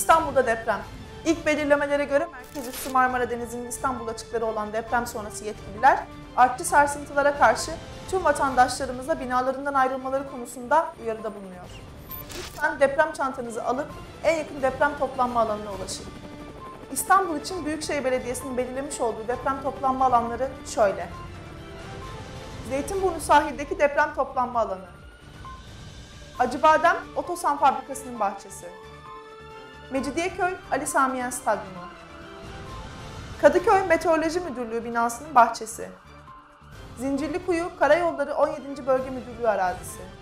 İstanbul'da deprem. İlk belirlemelere göre merkez üssü Marmara Denizi'nin İstanbul açıkları olan deprem sonrası yetkililer, artçı sarsıntılara karşı tüm vatandaşlarımıza binalarından ayrılmaları konusunda uyarıda bulunuyor. Lütfen deprem çantanızı alıp en yakın deprem toplanma alanına ulaşın. İstanbul için Büyükşehir Belediyesi'nin belirlemiş olduğu deprem toplanma alanları şöyle. Zeytinburnu sahildeki deprem toplanma alanı. Acıbadem Otosan Fabrikası'nın bahçesi. Mecidiyeköy Ali Samiyen Stadyumu. Kadıköy Meteoroloji Müdürlüğü binasının bahçesi. Zincirlikuyu Karayolları 17. Bölge Müdürlüğü arazisi.